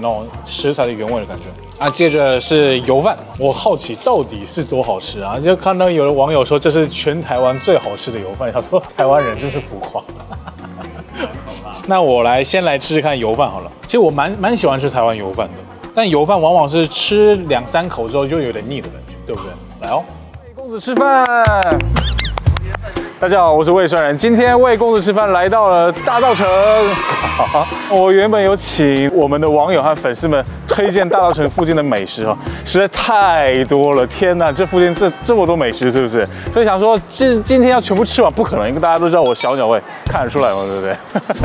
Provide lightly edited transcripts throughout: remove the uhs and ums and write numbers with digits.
那种食材的原味的感觉。啊，接着是油饭，我好奇到底是多好吃啊！就看到有的网友说这是全台湾最好吃的油饭，他说台湾人真是浮夸。那我先来吃吃看油饭好了。其实我蛮喜欢吃台湾油饭的，但油饭往往是吃2、3口之后就有点腻的感觉，对不对？来哦，魏公子吃饭。大家好，我是魏帅人。今天为公子吃饭来到了大稻埕。我原本有请我们的网友和粉丝们推荐大稻埕附近的美食哦，实在太多了。天哪，这附近这么多美食，是不是？所以想说，今天要全部吃完不可能，因为大家都知道我小鸟胃，看得出来嘛，对不对？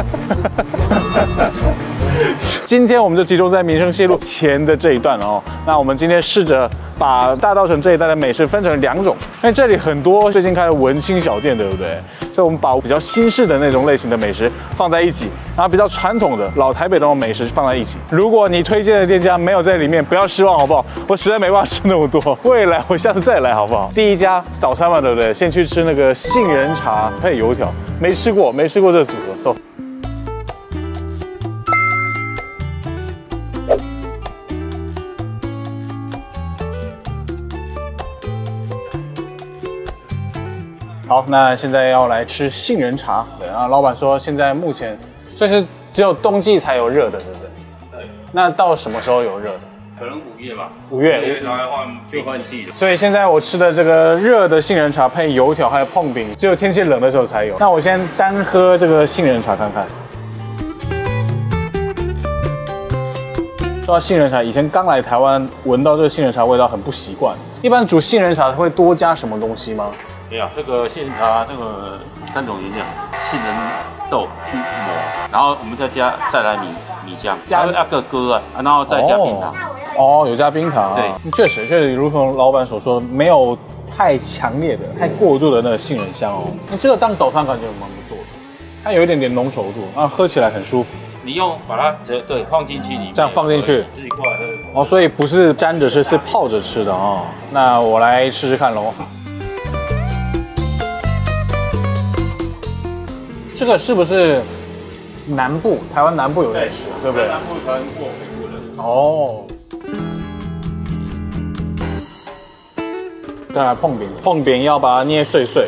今天我们就集中在民生西路前的这一段哦。那我们今天试着把大稻埕这一带的美食分成2种，因为这里很多最近开的文青小店，对不对？所以我们把比较新式的那种类型的美食放在一起，然后比较传统的老台北的那种美食放在一起。如果你推荐的店家没有在里面，不要失望好不好？我实在没办法吃那么多，未来我下次再来好不好？第一家早餐嘛，对不对？先去吃那个杏仁茶配油条，没吃过这个组合，走。好，那现在要来吃杏仁茶。对，然后老板说现在目前所以是只有冬季才有热的，对不对？对。那到什么时候有热的？ 可能5月吧。5 月才换季的。 所以现在我吃的这个热的杏仁茶配油条还有碰饼，只有天气冷的时候才有。那我先单喝这个杏仁茶看看。说到杏仁茶，以前刚来台湾，闻到这个杏仁茶味道很不习惯。一般煮杏仁茶会多加什么东西吗？ 没有，这个杏仁茶那个3种原料，杏仁豆去磨，然后我们再来米浆，加个割啊，然后再加冰糖。 哦，有加冰糖。 对， 确实，如同老板所说，没有太强烈的、太过度的那个杏仁香哦。那这个当早餐感觉蛮不错的，它有一点点浓稠度，然后喝起来很舒服。 你把它放进去里面， 这样放进去， 自己过来哦，所以不是沾着吃，是泡着吃的哦。那我来吃吃看喽。这个是不是台湾南部有在吃，对不对？ 南部才能过北部的。 哦。再来碰饼，碰饼要把它捏碎碎。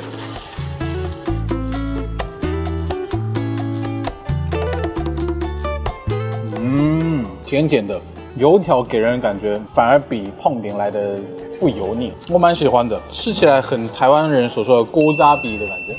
甜甜的，油条给人感觉反而比碰饼来的不油腻，我蛮喜欢的，吃起来很台湾人所说的锅扎比的感觉。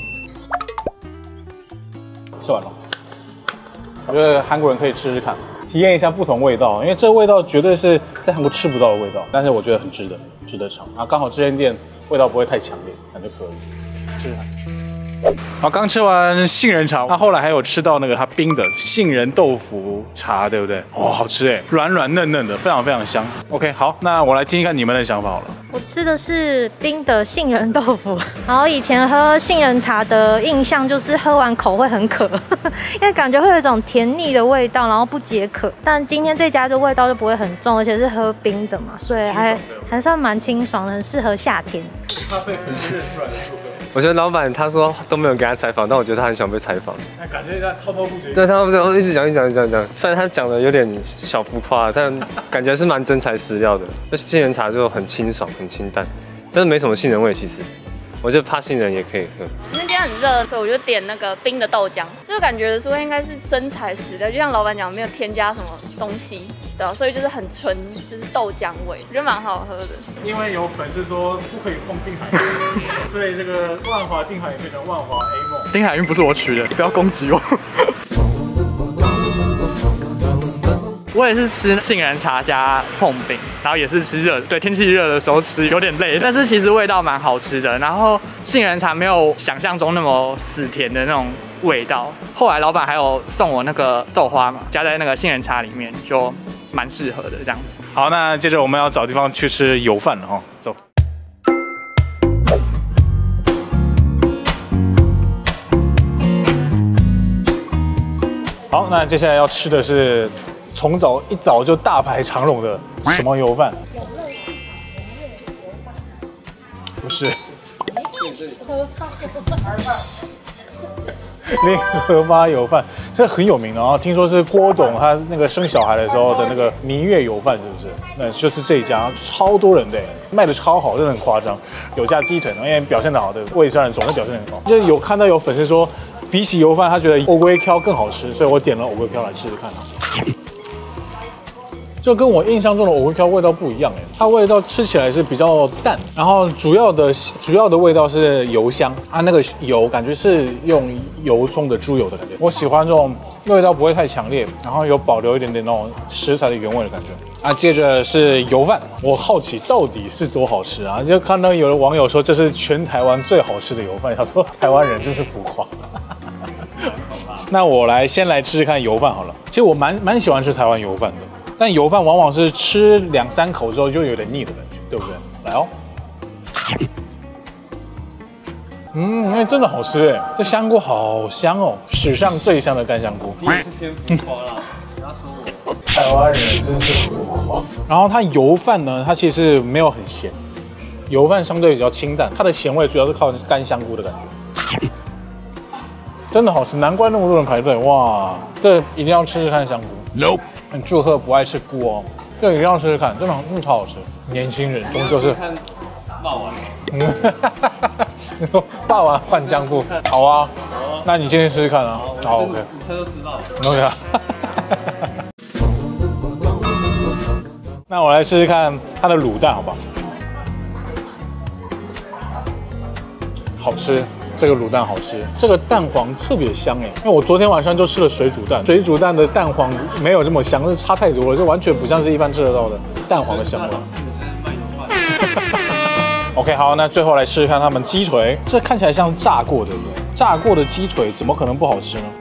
吃完了，我觉得韩国人可以吃吃看，体验一下不同味道，因为这味道绝对是在韩国吃不到的味道，但是我觉得很值得尝啊！刚好这间店味道不会太强烈，感觉可以吃吃看。好，刚吃完杏仁茶，那后来还有吃到那个它冰的杏仁豆腐茶，对不对？哦，好吃哎，软软嫩嫩的，非常非常香。OK， 好，那我来听听看你们的想法好了。 我吃的是冰的杏仁豆腐，然后以前喝杏仁茶的印象就是喝完口会很渴，因为感觉会有一种甜腻的味道，然后不解渴。但今天这家的味道就不会很重，而且是喝冰的嘛，所以还算蛮清爽的，很适合夏天。 咖啡很是软的。 我觉得老板他说都没有给他采访，但我觉得他很想被采访。 那感觉在滔滔不绝。 对，他一直讲。虽然他讲的有点小浮夸，但感觉是蛮真材实料的。那杏仁茶就很清爽、很清淡，真的没什么杏仁味。其实，我觉得怕杏仁也可以喝。 因为今天很热，所以我就点那个冰的豆浆，就感觉说应该是真材实料，就像老板讲，没有添加什么东西。对，所以就是很纯，就是豆浆味，我觉得蛮好喝的。 因为有粉丝说不可以碰定海运，所以这个万华定海运变成万华 A 梦。 定海运不是我取的，不要攻击我。我也是吃杏仁茶加碰饼，然后也是吃热的，对，天气热的时候吃有点累，但是其实味道蛮好吃的。然后杏仁茶没有想象中那么死甜的那种味道。后来老板还有送我那个豆花嘛，加在那个杏仁茶里面，就蛮适合的这样子。 好，那接着我们要找地方去吃油饭了哈，走。好，那接下来要吃的是一早就大排长龙的什么油饭？不是。 联合发油饭，这很有名的啊。听说是郭董他那个生小孩的时候的那个蜜月油饭，是不是？那就是这一家，超多人的，卖的超好，真的很夸张。有加鸡腿，因为表现的好的魏商人总是表现得很好。就是有看到有粉丝说，比起油饭，他觉得藕龟挑更好吃，所以我点了藕龟挑来试试看啊。就跟我印象中的藕龟挑味道不一样哎，它味道吃起来是比较淡，然后主要的味道是油香啊，那个油感觉是用油葱的猪油的感觉，我喜欢这种味道不会太强烈，然后有保留一点点那种食材的原味的感觉啊。接着是油饭，我好奇到底是多好吃啊，就看到有的网友说这是全台湾最好吃的油饭，他说台湾人真是浮夸。那我先来吃吃看油饭好了，其实我蛮喜欢吃台湾油饭的。但油饭往往是吃2、3口之后就有点腻的感觉，对不对？来哦，哎，真的好吃哎，这香菇好香哦，史上最香的干香菇。 你也是偏浮夸啦，不要说我。 台湾人真是浮夸。然后它油饭呢，它其实没有很咸，油饭相对比较清淡，它的咸味主要是靠干香菇的感觉。真的好吃，难怪那么多人排队哇！这一定要吃吃看香菇。Nope。祝贺不爱吃菇哦，这一定要吃吃看，真的超好吃。年轻人终究是看霸王。 你说霸王换香菇，好啊，那你今天试试看啊。好 ，OK。 午餐都吃到了。 OK 啊。那我来试试看它的卤蛋，好不好？好吃。这个卤蛋好吃，这个蛋黄特别香哎，因为我昨天晚上就吃了水煮蛋，水煮蛋的蛋黄没有这么香，是差太多了，就完全不像是一般吃得到的蛋黄的香味。OK， 好，那最后来试试看他们鸡腿，这看起来像炸过的，对不对？炸过的鸡腿怎么可能不好吃呢？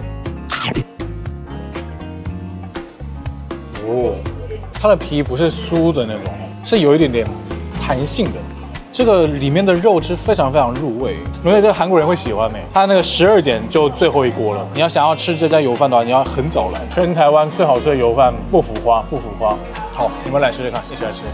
哦，它的皮不是酥的那种，是有一点点弹性的。这个里面的肉汁非常非常入味，因为这个韩国人会喜欢没？它那个12点就最后一锅了。你要想要吃这家油饭的话，你要很早来。全台湾最好吃的油饭，不浮夸，不浮夸。好，你们来试试看，一起来吃。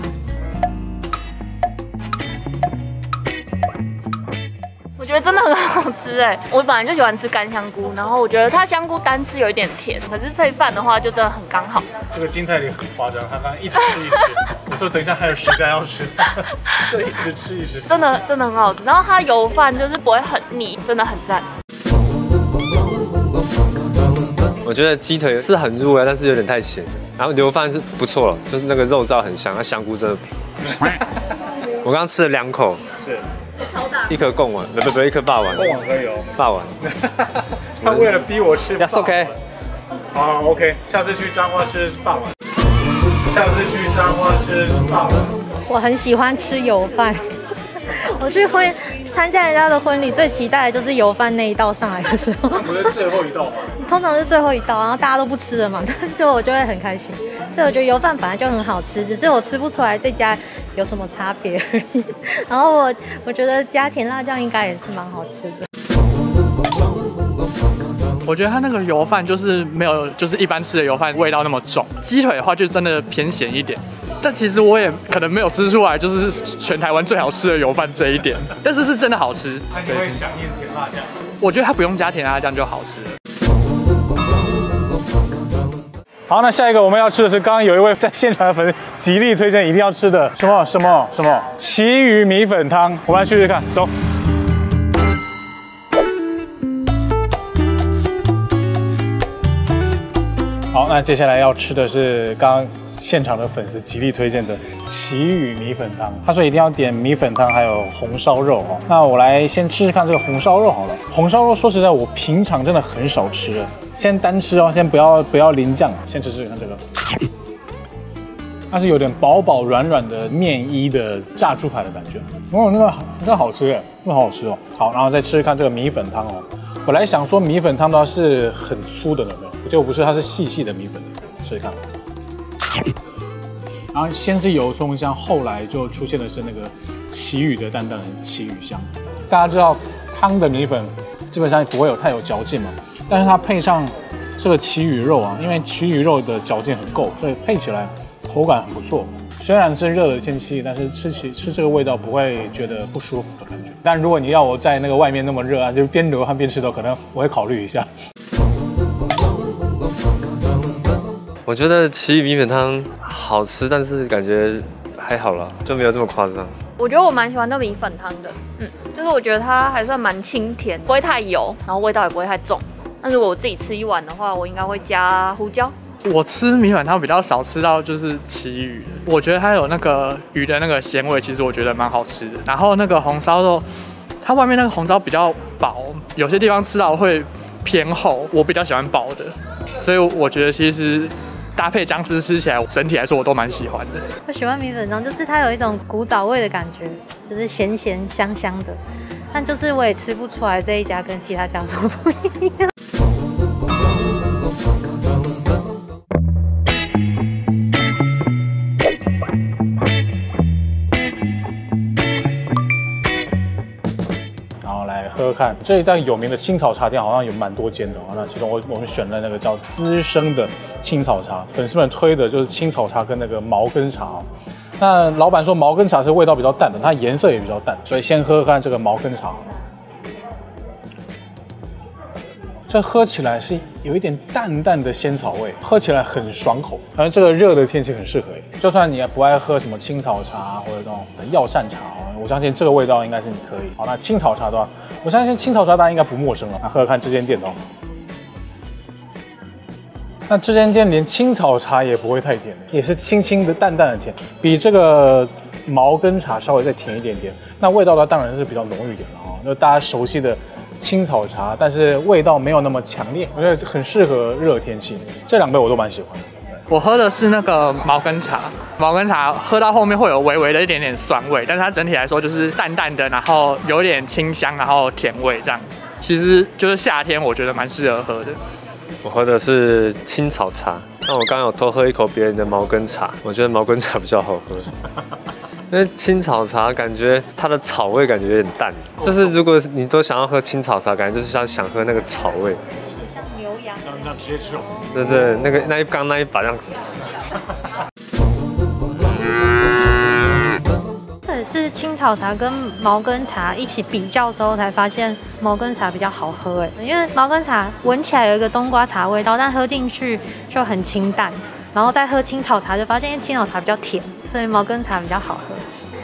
我觉得真的很好吃哎！我本来就喜欢吃干香菇，然后我觉得它香菇单吃有一点甜，可是配饭的话就真的很刚好。 这个金泰梨很夸张，他刚刚一直吃一直吃，我说等一下还有时间要吃，对，一直吃一直吃。 真的很好吃，然后它油饭就是不会很腻，真的很赞。 我觉得鸡腿是很入味，但是有点太咸。然后油饭是不错了，就是那个肉燥很香，那香菇真的。我刚刚吃了2口， 是。 一颗贡丸，不，一颗霸王。 贡丸可以哦。 霸王。 他为了逼我吃。 Yes, OK。 好 ，OK， 下次去彰化吃霸王。下次去彰化吃霸王。 我很喜欢吃油饭。我去参加人家的婚礼，最期待的就是油饭那一道上来的时候。 不是最后一道吗？ 通常是最后一道，然后大家都不吃了嘛，就我就会很开心。所以我觉得油饭本来就很好吃，只是我吃不出来这家有什么差别而已。然后我觉得加甜辣酱应该也是蛮好吃的。 我觉得它那个油饭就是没有就是一般吃的油饭味道那么重，鸡腿的话就真的偏咸一点。但其实我也可能没有吃出来，就是全台湾最好吃的油饭这一点，但是是真的好吃。 那你会想念甜辣酱？ 我觉得它不用加甜辣酱就好吃了。 好，那下一个我们要吃的是刚刚有一位在现场的粉丝极力推荐一定要吃的什么旗鱼米粉汤，我们来试试看，走。好，那接下来要吃的是刚刚现场的粉丝极力推荐的旗鱼米粉汤。他说一定要点米粉汤，还有红烧肉哦。那我来先吃吃看这个红烧肉好了。红烧肉说实在，我平常真的很少吃的，先单吃哦，先不要淋酱，先吃吃看这个。它是有点薄薄软软的面衣的炸猪排的感觉，哦，那个好吃耶，那好好吃哦。好，然后再吃吃看这个米粉汤哦。本来想说米粉汤的话是很粗的，有没有？结果不是，它是细细的米粉。试试看。然后先是油葱香，后来就出现的是那个旗鱼的淡淡的旗鱼香。大家知道汤的米粉基本上不会太有嚼劲嘛，但是它配上这个旗鱼肉啊，因为旗鱼肉的嚼劲很够，所以配起来口感很不错。吃虽然是热的天气，但是吃这个味道不会觉得不舒服的感觉。但如果你要我在那个外面那么热啊，就边流汗边吃的，可能我会考虑一下。 我觉得奇异米粉汤好吃，但是感觉还好啦，就没有这么夸张。 我觉得我蛮喜欢那米粉汤的，就是我觉得它还算蛮清甜，不会太油，然后味道也不会太重。那如果我自己吃一碗的话，我应该会加胡椒。 我吃米粉汤比较少吃到就是旗鱼，我觉得它有那个鱼的那个鲜味，其实我觉得蛮好吃的。然后那个红烧肉，它外面那个红烧比较薄，有些地方吃到会偏厚，我比较喜欢薄的，所以我觉得其实搭配姜丝吃起来，整体来说我都蛮喜欢的。 我喜欢米粉汤，就是它有一种古早味的感觉，就是咸咸香香的。但就是我也吃不出来这一家跟其他家有什么不一样。 喝喝看，这一家有名的青草茶店好像有蛮多间的哦。那其中我们选了那个叫资生的青草茶，粉丝们推的就是青草茶跟那个毛根茶哦。那老板说毛根茶是味道比较淡的，它颜色也比较淡，所以先喝喝看这个毛根茶。这喝起来是有一点淡淡的仙草味，喝起来很爽口，反正这个热的天气很适合。就算你也不爱喝什么青草茶或者这种药膳茶，我相信这个味道应该是你可以。好，那青草茶的话，我相信青草茶大家应该不陌生了。那喝喝看这间店的哦。那这间店连青草茶也不会太甜，也是轻轻的淡淡的甜，比这个毛根茶稍微再甜一点点。那味道它当然是比较浓郁一点了哦，就大家熟悉的青草茶，但是味道没有那么强烈，我觉得很适合热天气。这两杯我都蛮喜欢的。 我喝的是那个毛根茶，毛根茶喝到后面会有微微的一点点酸味，但是它整体来说就是淡淡的，然后有点清香，然后甜味这样子。其实就是夏天我觉得蛮适合喝的。 我喝的是青草茶，那我刚刚有偷喝一口别人的毛根茶，我觉得毛根茶比较好喝。因为青草茶感觉它的草味感觉有点淡，就是如果你都想要喝青草茶，感觉就是想喝那个草味。 像牛羊， 那直接吃肉。 对对，那一把这样。 这也是青草茶跟毛根茶一起比较之后才发现毛根茶比较好喝哎，因为毛根茶闻起来有一个冬瓜茶味道，但喝进去就很清淡。然后再喝青草茶，就发现青草茶比较甜，所以毛根茶比较好喝。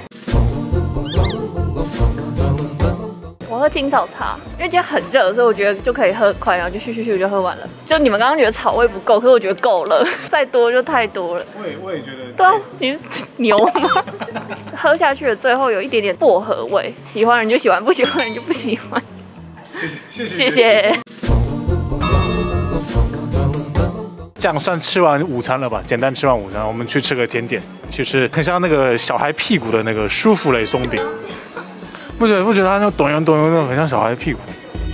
我喝青草茶，因为今天很热，所以我觉得就可以喝很快，然后就咻就喝完了。就你们刚刚觉得草味不够，可是我觉得够了，再多就太多了。 我也觉得。 对啊，你是牛吗？喝下去的最后有一点点薄荷味，喜欢人就喜欢，不喜欢人就不喜欢。谢谢。 这样算吃完午餐了吧？简单吃完午餐，我们去吃个甜点，去吃很像那个小孩屁股的那个舒芙蕾松饼，不觉得它那种咚咚咚那种很像小孩屁股。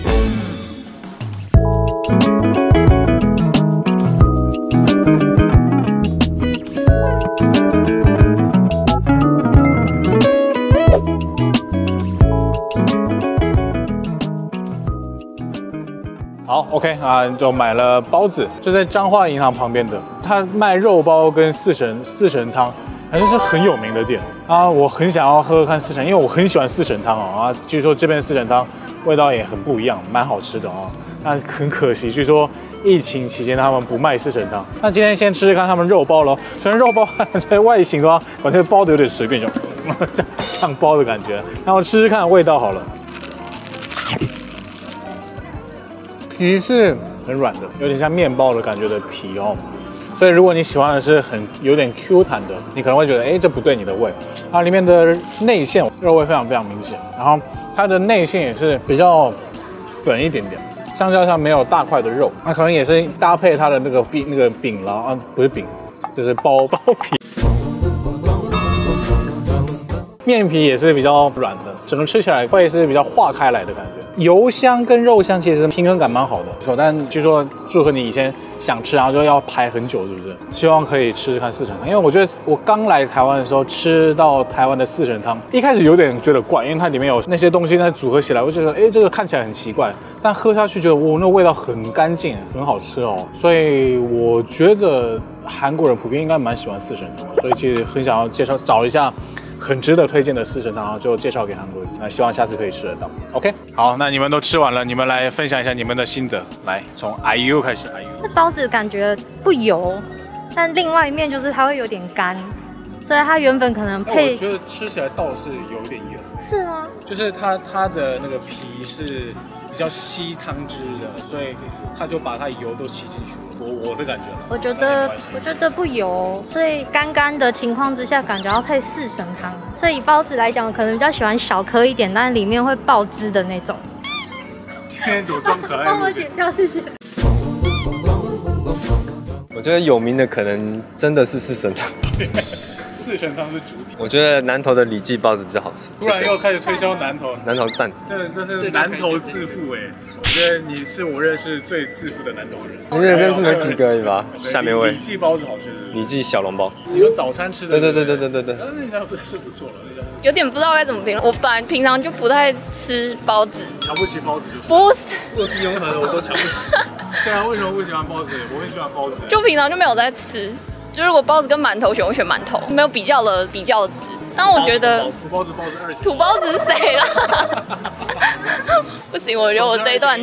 好 ，OK 啊，就买了包子，就在彰化银行旁边的，他卖肉包跟四神汤，反正是很有名的店啊。我很想要喝喝看四神，因为我很喜欢四神汤啊。据说这边四神汤味道也很不一样，蛮好吃的啊。但很可惜，据说疫情期间他们不卖四神汤。那今天先吃吃看他们肉包咯，虽然肉包在外形的话，感觉包的有点随便，就像包的感觉。那我吃吃看味道好了。皮是很软的，有点像面包的感觉的皮哦，所以如果你喜欢的是有点 Q 弹的，你可能会觉得，哎，这不对你的胃。它里面的内馅肉味非常明显，然后它的内馅也是比较粉一点点，相较上没有大块的肉，它可能也是搭配它的那个饼了啊，不是饼，就是包皮。面皮也是比较软的，整个吃起来会是比较化开来的感觉。 油香跟肉香其实平衡感蛮好的。但据说祝贺你以前想吃，然后就要排很久，是不是？希望可以吃吃看四神汤，因为我觉得我刚来台湾的时候吃到台湾的四神汤，一开始有点觉得怪，因为它里面有那些东西在组合起来，我觉得这个看起来很奇怪，但喝下去觉得那味道很干净，很好吃哦。所以我觉得韩国人普遍应该蛮喜欢四神汤的，所以其实很想要找一下很值得推荐的四神汤，然后就介绍给韩国人。那希望下次可以吃得到。OK， 好，那你们都吃完了，你们来分享一下你们的心得。来，从 IU 开始。 这包子感觉不油，但另外一面就是它会有点干，所以它原本可能配。 我觉得吃起来倒是有点油。 是吗？就是它的那个皮是比较吸汤汁的，所以它就把它油都吸进去了。我的感觉，我觉得不油，所以干干的情况之下，感觉要配四神汤。所以以包子来讲，我可能比较喜欢小颗一点，但是里面会爆汁的那种。 今天怎么装可爱？ 帮我剪掉，谢谢。 我觉得有名的可能真的是四神汤。 四神汤是主体。 我觉得南投的李记包子比较好吃。 突然又开始推销南投。 南投赞。 对，这是南投致富哎！我觉得你是我认识最致富的南投人。 你也认识没几个而已吧？下面位。 李记包子好吃。 李记小笼包。 你说早餐吃的？对。那家是不错了。 有点不知道该怎么评论。我本来平常就不太吃包子。 瞧不起包子就是。 不是。 我自用的我都瞧不起。对啊，为什么不喜欢包子？我很喜欢包子。 就平常就没有在吃。就如果包子跟馒头选，我选馒头，没有比较的值。但我觉得土包子2选。 土包子是谁啦？不行，我觉得我这一段。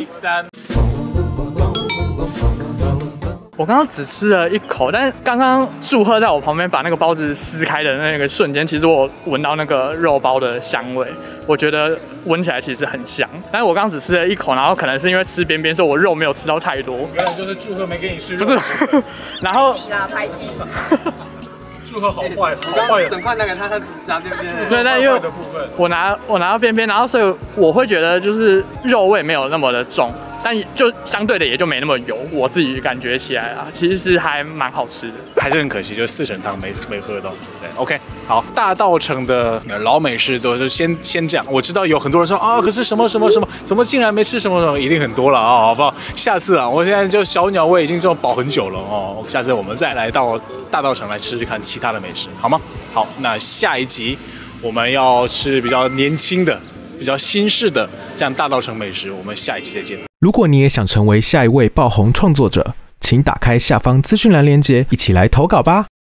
我刚刚只吃了一口，但是刚刚祝贺在我旁边把那个包子撕开的那个瞬间，其实我闻到那个肉包的香味，我觉得闻起来其实很香。但是我刚刚只吃了一口，然后可能是因为吃边边，所以我肉没有吃到太多。 原来就是祝贺没给你吃肉。 不是，然后排挤。 祝贺好坏， 整块拿给他只加边边。 对，但因为我拿到边边，然后所以我会觉得就是肉味没有那么的重。但就相对的也就没那么油，我自己感觉起来啊，其实是还蛮好吃的。 还是很可惜，就是四神汤没喝到。对 ，OK， 好，大稻埕的老美式都是先这样。我知道有很多人说啊，可是什么，怎么竟然没吃什么？一定很多了啊，好不好？下次啊，我现在就小鸟胃已经这种饱很久了哦，下次我们再来到大稻埕来吃吃看其他的美食，好吗？好，那下一集我们要吃比较年轻的、比较新式的这样大稻埕美食，我们下一期再见。 如果你也想成为下一位爆红创作者，请打开下方资讯栏连结，一起来投稿吧。